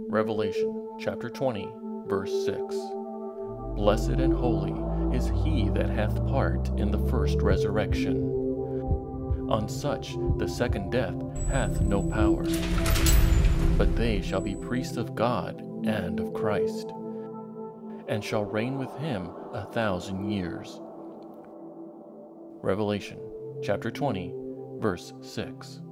Revelation chapter 20, verse 6. Blessed and holy is he that hath part in the first resurrection. On such the second death hath no power, but they shall be priests of God and of Christ, and shall reign with him 1,000 years. Revelation chapter 20, verse 6.